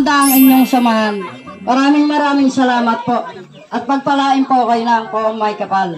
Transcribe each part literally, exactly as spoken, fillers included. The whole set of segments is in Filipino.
gumanda ang inyong samahan. Maraming maraming salamat po. At pagpalain po kayo ng poong may kapal.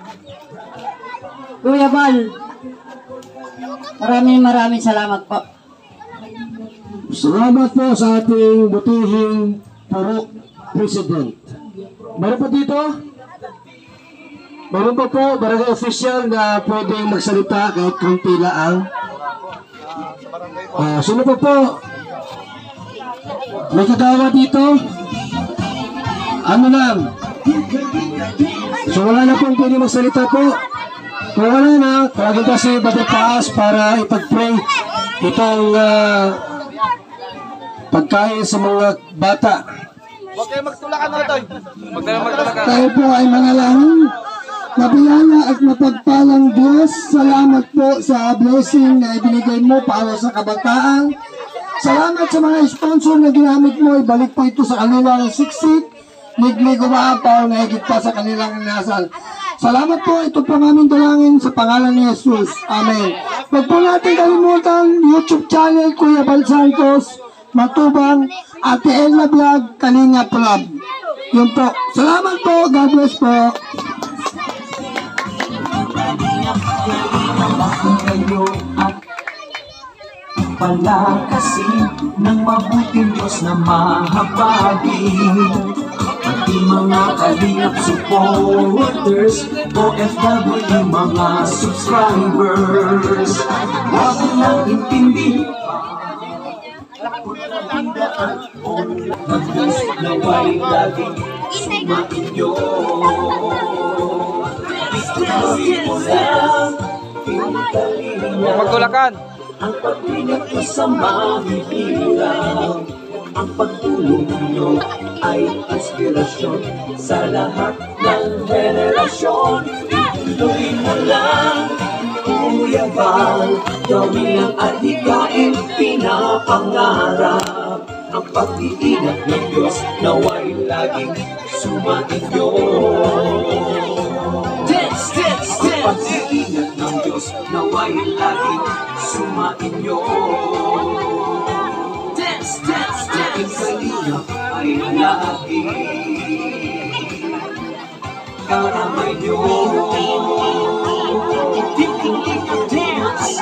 Kuya Bal, maraming maraming salamat po. Salamat po sa ating butihing Purok President. Meron pa dito? Meron pa po, barangay official na pwedeng magsalita kahit konti lang. Uh, sino pa po? May kagawa dito? Ano lang? So wala na pong pwede magsalita po. Kung wala na, tawagin kasi Badataas para ipag-pray itong uh, pagkain sa mga bata. Huwag kayo magtulakan na ito. Magtulakan. Tayo po ay manalangin. Mabiyaya at mapagpalang Diyos, salamat po sa blessing na ibinigay mo para sa kabataan. Salamat sa mga sponsor na ginamit mo, ibalik po ito sa kanilang siksik, liglig umaapaw na higit pa sa kanilang inasal. Salamat po, ito po aming dalangin sa pangalan ni Jesus. Amen. Huwag po natin kalimutan, YouTube channel, Kuya Bal Santos, Matubang, Ate Elna Vlog, Kalinga Vlog. Yun po. Salamat po, God bless po. Kayo at palakasin ng mabuting Diyos na mahabagi, pati mga kalingap supporters, O F W mga subscribers. Huwag lang intindi naway laging sumainyo. Magtulakan. Ang paglingat ko sa mahihirap, ang pagtulong nyo ay inspirasyon sa lahat ng henerasyon. Tuloy mo lang, Kuya Bal, gawin ang adhikain pinapangarap. Ang pag-iingat ng Diyos naway laging sumainyo. Dance, dance, dance. Ang pag-iingat ng Diyos naway laging sumainyo. Dance, dance, dance. Ang kalingap ay laging karamay nyo. Dance.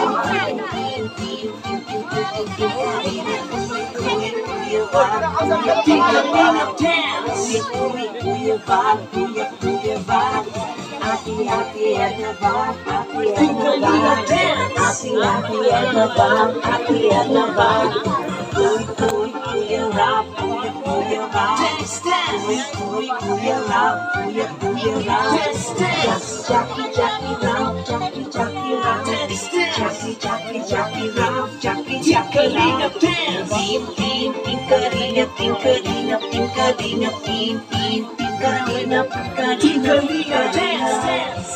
Hati-hati ada bang, hati-hati ada bang, hati-hati ada bang. Kuy-kuy kuya rap, kuya-kuya rap. Kuy-kuy kuya rap, kuya-kuya rap. Jackie-jackie rap, jackie-jackie rap. Jackie-jackie-jackie rap, jackie-jackie rap. Team, team, team Kalinga, team Kalinga, team Kalinga, team, team, team Kalinga, team Kalinga, dance, dance.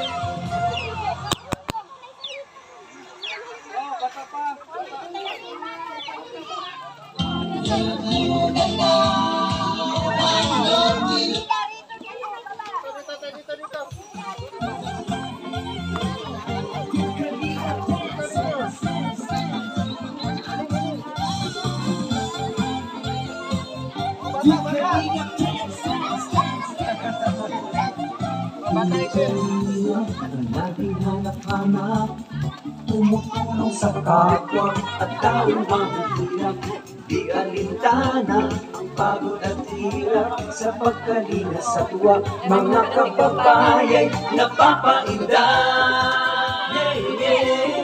Laging hanap-hanap, tumutulong sa kapwa at taong mahihirap. Di alintana ang pagod at hirap sa pagkalinga sa tuwa. Mga kababayay napapainda. Yeah, yeah.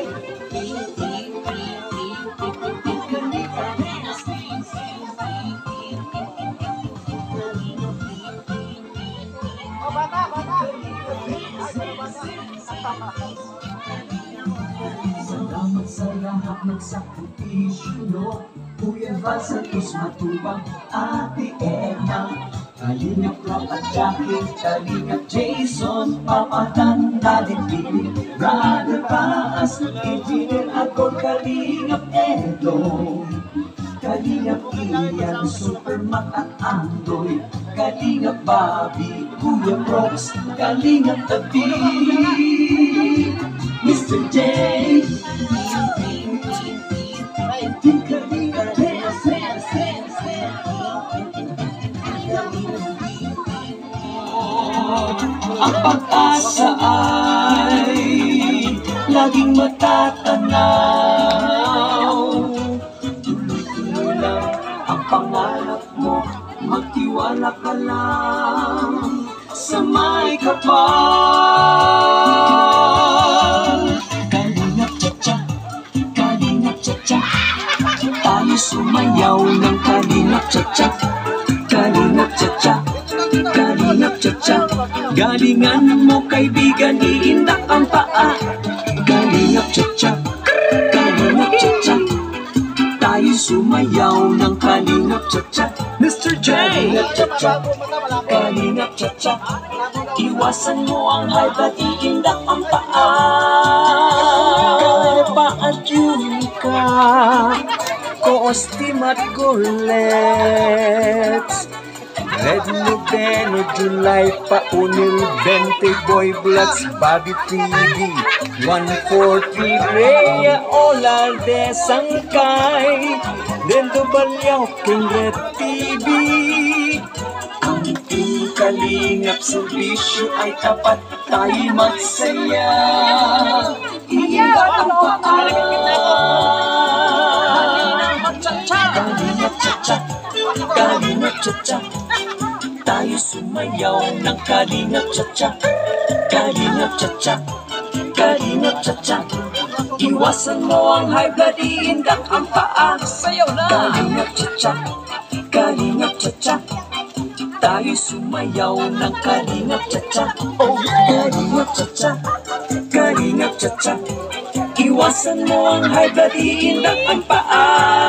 Salamat sa lahat ng sakripisyo nyo, Kuya Bal Santos, Matubang, Ate Edna, Kalingap Rob at Jackie, Kalingap Jason, Papa Dan, Daddy Billy, Brother Paas, Engineer Agor, Kalingap Edo, Kalingap Ian, Superman at Andoy, Kalingap Bobby, Kuya Brooks, Kalingap Tabi, Mister J, Team Kalinga, dance, dance, dance, dance. ang pag-asa ay laging matatanaw. Tuloy-tuloy lang ang pangarap mo, magtiwala ka lang sa may kapal. Kalingap cha-cha, kalingap cha-cha, tayo sumayaw ng kalingap cha-cha. Kalingap cha-cha, kalingap cha-cha, galingan mo kaibigan, iindak ang paa. Kalingap cha-cha, kalingap cha-cha, tayo sumayaw ng kalingap cha-cha. Mister J! Kalingap cha-cha, kalingap cha-cha, iwasan mo ang high blood, iindak ang paa. Paadjunka, koostim at gulets. Red Noveno, July, Paunil, Bente, Boy Bloods, Bobby T V, one forty, Rhea, Olalde, Sangkay, Lendo Balyaw, King Red T V. Ang team kalingap servisyo ay tapat, tayo magsaya. Iinda ang paa. Kalingap cha-cha, kalingap cha-cha, tayo sumayaw ng kalingap cha-cha. Kalingap cha-cha, kalingap cha-cha, iwasan mo ang high blood, iindak ang paa. Sayaw na! Kalingap cha-cha, kalingap cha-cha, tayo sumayaw ng kalingap cha-cha. Oh, kalingap cha-cha, kalingap cha-cha, iwasan mo ang high blood, iindak ang paa.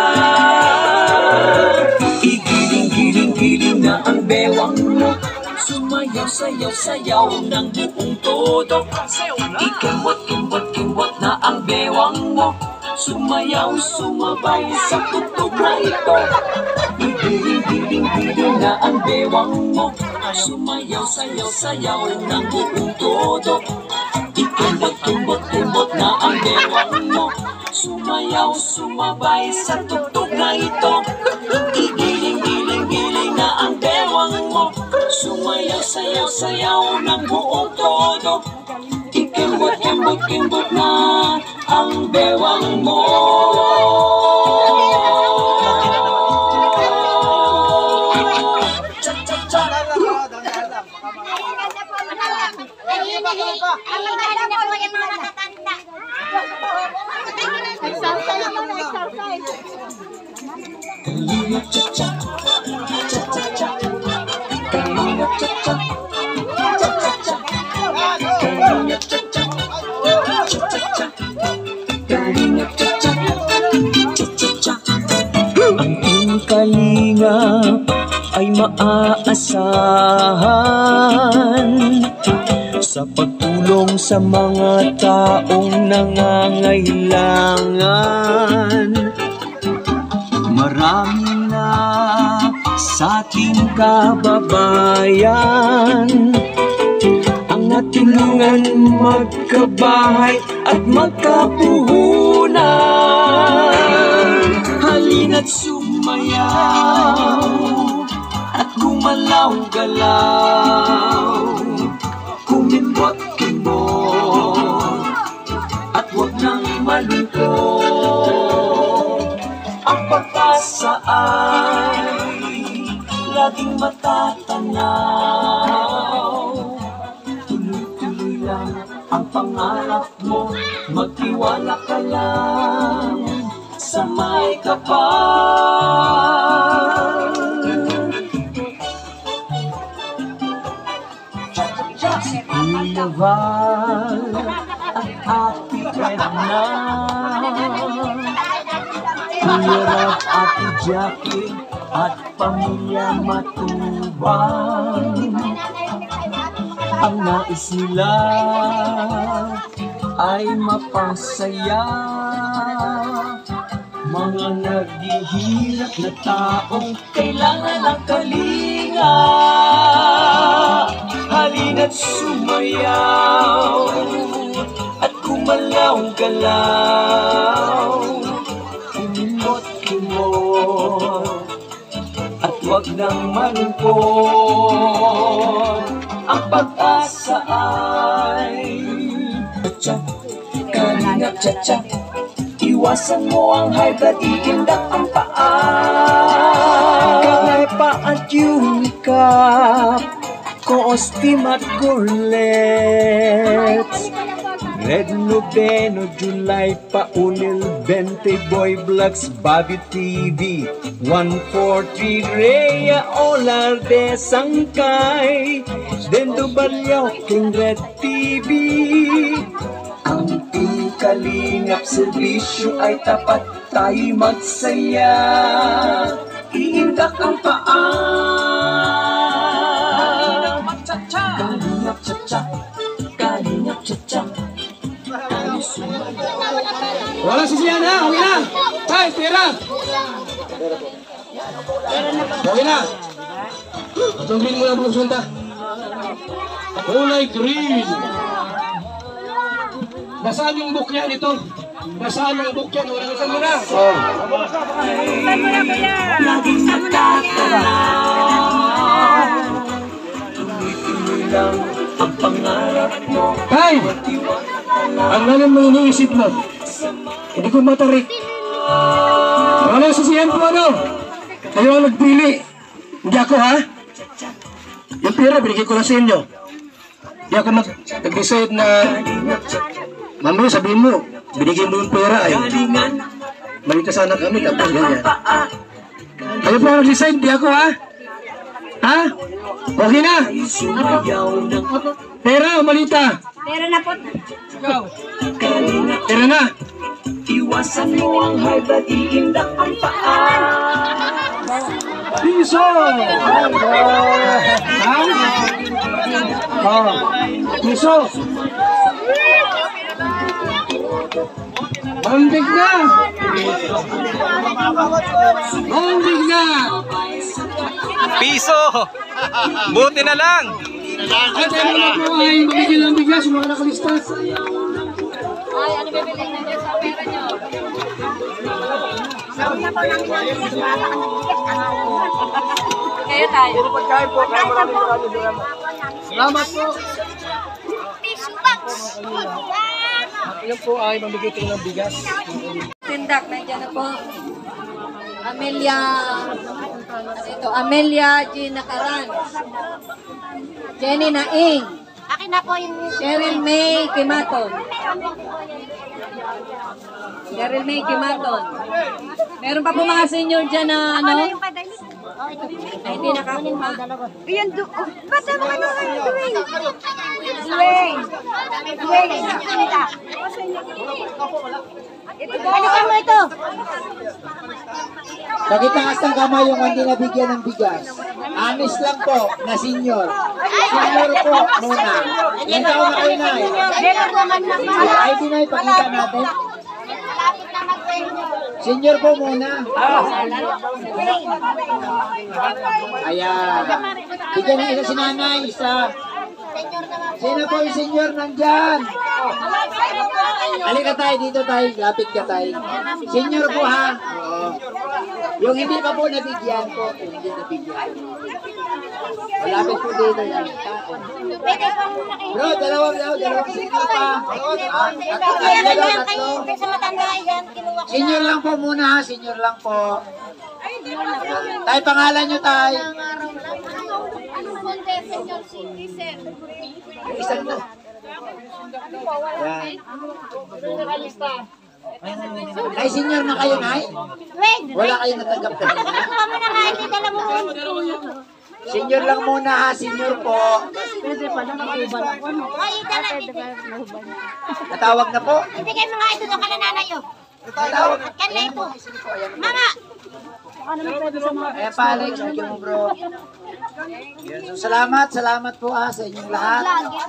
Igiling-giling-giling na ang bewang mo, sumayaw, sayaw, sayaw ng buong todo. Ikimbot-kimbot-kimbot na ang bewang mo, sumayaw, sumabay sa tugtog na ito. Igiling-giling-giling na ang bewang mo, sumayaw, sayaw, sayaw ng buong todo. Ikimbot-kimbot-kimbot na ang bewang mo, sumayaw, sumabay sa tugtog na ito. Igiling-giling-giling na ang bewang mo, sumayaw, sayaw, sayaw ng buong todo. Ikimbot-kimbot-kimbot na ang bewang mo. Kalingap cha-cha, cha-cha-cha, kalingap cha-cha, cha-cha-cha, kalingap cha-cha, cha-cha-cha, kalingap cha-cha, cha-cha-cha. Ang iyong kalingap ay maaasahan sa pagtulong sa mga taong nangangailangan. Marami na sa ating kababayan ang natulungan magkabahay at magkapuhunan. Halina't sumayaw at gumalaw-galaw, kumimbot-kimbot at huwag nang malungkot. Ang pag-asa ay laging matatanaw. Tuloy-tuloy lang ang pangarap mo, magtiwala ka lang sa may kapal. Kuya Val at Ate Edna, Kuya Rab, Ate Jackie at pamilya Matubang, ang nais nila ay mapasaya mga naghihirap na taong kailangan ng kalinga. Halina't sumayaw at gumalaw-galaw, kumot-kumot at huwag nang malungkot. ang pag-asa ay Cha-cha, Kalingap Cha-cha. Iwasan mo ang high blood, iindak ang paa. Kangay pa at Unicap, Coostim at Gorlets. Red Noveno, July pa Unil, Bente Boy Vlogs, Bobby T V, one four three Rhea, Olarde, Sangkay, Dendo Balyaw, King Red T V. Ang Kalingap serbisyo ay tapat, tayo magsaya, iindak ang paa. Kalingap Cha-cha, Kalingap Cha-cha. Wala sisiyan ha, okay na. Tay, pera. Okay na. Itong green mo na buksan ta. Kulay green. Nasaan yung book yan ito? Nasaan yung book yan? Wala nasan mo na. Oh. Laging nakakala, tuloy-tuloy lang ang pangarap mo. Tay! Ang naman mo iniisip mo. Hindi ko matarik. Wala sisiyan po ano? Kayo ang nagpili. Hindi ako ha? Yung pera, binigay ko na sa inyo. Hindi ako mag- nag-decide na mamaya sabihin mo, binigay mo yung pera ay malita sana kami tapos ganyan. Kayo po ang nag-decide, hindi ako ha? Ha? Okay na? Pera o malita? Pera na po. Pera na? Iwasan mo ang high blood, iindak ang paa. Piso! Ha? Oh, piso! Mandig na! Mandig na! Piso! Buti na lang! At ano na po ay mamigil ng bigas yung mga nakalistas. Ay, ano bibili na dyan sa pera nyo? Sabi na po namin ng bigas, wala ka ng bigas. Kayo tayo. Pagkain po, kaya maraming maraming salamat. Salamat po! Piso box! Ilan po ay mamigil kayo ng bigas? Tindak, nandiyan na po. Amelia, ito, Amelia Gina Caran. Jenny Naing. Akin na po yung... Cheryl May Kimaton. Cheryl May Kimaton. Meron pa po mga senior dyan na ano? Ano yung padali? Oh, ito. Ay, hindi nakakuha. Yan do... Oh, ba't naman ano ang Dwayne? Dwayne! Dwayne! Ito. Balikan mo ito! Pagitaas ng kamay yung hindi nabigyan ng bigas. Anis lang po na senior. Senior po muna. Ilan taon na kayo na eh? Yung I D na ipakita natin. Malapit na mag-senior. Senior po muna. Ayan. Bigyan ng isa si nanay, isa. Sino po yung senior nandyan? Halika tayo dito tayo, lapit ka tayo. Senior po ha. Oo. Yung hindi pa po nabigyan po, yung hindi nabigyan. Malapit po dito yan. Pwede pa muna kayo. Bro, dalawang daw, dalawang senior pa. Ah, tatlo, Kaya na tatlo, yan kayo. tatlo. Sa matanda yan, kinuha ko Senior lang po muna ha, senior lang po. Tay, pangalan nyo tay. Anong konti, senior citizen? Yung isang na. Yan. Ay, senior na kayo, Nay? Wait! Wala kayong natanggap ka. Kuha mo na nga, hindi dala mo. Senior lang muna ha, senior po. Ay, dala. Natawag na po. Ibigay mo nga ito doon ka na nanay oh. Natawag. Kanay po. Mama! Eh, Alex, thank you mo bro. Yan, so, salamat, salamat po ha sa inyong lahat.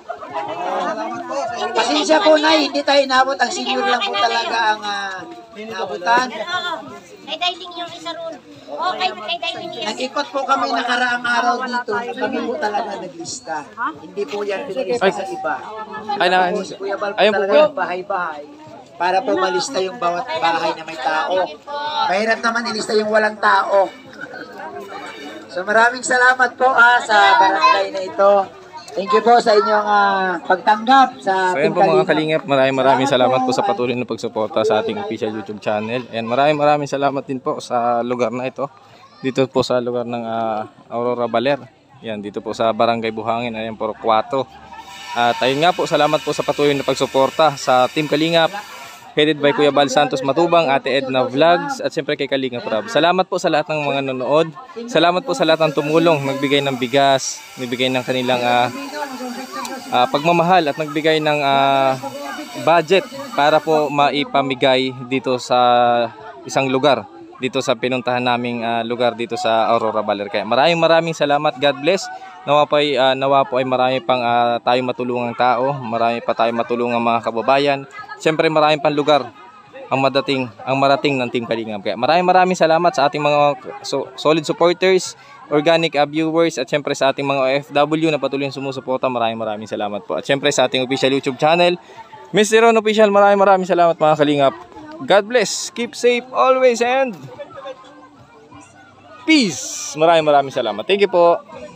Pasensya po na, hindi tayo inabot. Ang senior lang po talaga ang uh, inabutan. Oo. Kay Dailing yung isa ron. Oo, kay, kay Dailing yan. Nag-ikot po kami nakaraang araw dito. Kami po talaga naglista. Hindi po yan pinalista sa iba. Ay, na, Po, si Kuya Bal po ayun po talaga po. ng bahay-bahay. Para po malista yung bawat bahay na may tao. Mahirap naman ilista yung walang tao. So maraming salamat po ha sa barangay na ito. Thank you po sa inyong ah, pagtanggap sa So yan po mga kalingap, maraming maraming salamat po sa patuloy na pagsuporta sa ating official YouTube channel. And maraming maraming salamat din po sa lugar na ito. Dito po sa lugar ng uh, Aurora Baler. Yan, dito po sa Barangay Buhangin, ayan po, Quato. At ayun nga po, salamat po sa patuloy na pagsuporta sa Team Kalingap, headed by Kuya Bal Santos Matubang, Ate Edna Vlogs, at siyempre kay Kalingap Rob. Salamat po sa lahat ng mga nanonood. Salamat po sa lahat ng tumulong, nagbigay ng bigas, nagbigay ng kanilang uh, uh, pagmamahal at nagbigay ng uh, budget para po maipamigay dito sa isang lugar, dito sa pinuntahan naming uh, lugar dito sa Aurora Baler. Kaya maraming maraming salamat. God bless. Nawa po ay, uh, nawa po ay marami pang uh, tayo matulungang tao, marami pa tayo matulungang mga kababayan. Siyempre maraming pang lugar ang madating, ang marating ng Team Kalingap. Kaya maraming maraming salamat sa ating mga so, solid supporters, organic uh, viewers, at siyempre sa ating mga O F W na patuloy sumusuporta. Maraming maraming salamat po. At siyempre sa ating official YouTube channel, Mister Ron Official, maraming maraming salamat mga Kalingap. God bless, keep safe always, and peace. Maraming maraming salamat. Thank you po.